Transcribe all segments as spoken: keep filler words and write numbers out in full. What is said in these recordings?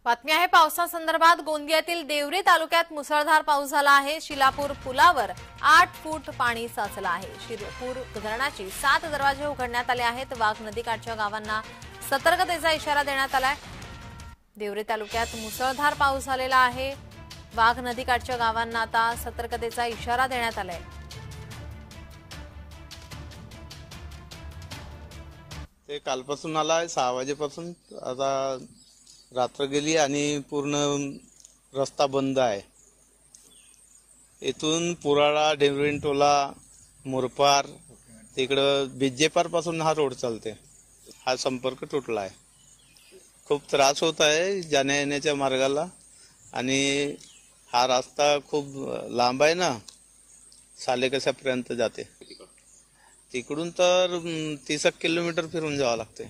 बातमी आहे पावसासंदर्भात। गोंदियातील देवरी तालुक्यात मुसळधार पाऊस झाला आहे। शिलापूर पुलावर आठ फूट पाणी साचलं आहे। शिरपूर धरणाची सात दरवाजे उघडण्यात आले आहेत। वाघ नदीकाठच्या गावांना सतर्कतेचा इशारा देण्यात आलाय। देवरी तालुक्यात मुसळधार पाऊस झालेला आहे। वाघ नदीकाठच्या गावांना आता सतर्कतेचा इशारा देण्यात आलाय। ते कालपासून आलाय सहा वाजेपासून आता रात्र गेली आणि पूर्ण रस्ता बंद आहे। इथून पुराळा डेवरिंटोला मुरपार तिकडं बिज्जेपार पासून हा रोड चालते। हा संपर्क तुटला आहे। खूप त्रास होत आहे जाण्या येण्याच्या मार्गाला आणि हा रस्ता खूप लांब आहे ना, सालेकसापर्यंत जाते। तिकडून तर तीस किलोमीटर फिरून जावं लागते।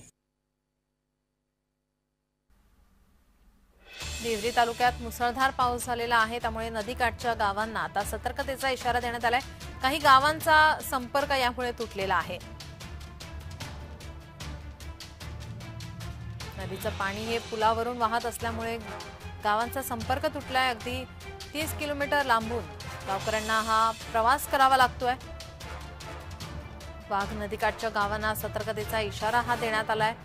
देवरी तालुक्यात मुसळधार पाऊस झालेला आहे, त्यामुळे नदीकाठच्या गावांना आता सतर्कतेचा इशारा देण्यात आलाय। काही गावांचा संपर्क यामुळे तुटलेला आहे। नदीचं पाणी हे पुलावरून वाहत असल्यामुळे गावांचा संपर्क तुटलाय। अगदी तीस किलोमीटर लांबून गावकऱ्यांना हा प्रवास करावा लागतोय। वाघ नदीकाठच्या गावांना सतर्कतेचा इशारा हा देण्यात आलाय।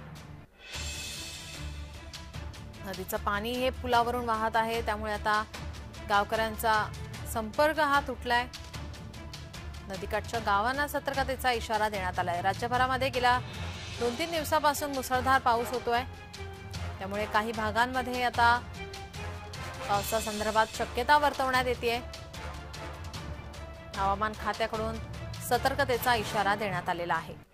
नदीचं पाणी हे पुलावरून वाहत आहे, त्यामुळे आता गावकऱ्यांचा संपर्क हा तुटलाय। नदीकाठच्या गावांना सतर्कतेचा इशारा देण्यात आलाय। राज्यभरामध्ये गेल्या दोन तीन दिवसापासून मुसळधार पाऊस होतोय, त्यामुळे काही भागांमध्ये आता पावसासंदर्भात शक्यता वर्तवण्यात येते। हवामान खात्याकडून सतर्कतेचा इशारा देण्यात आलेला आहे।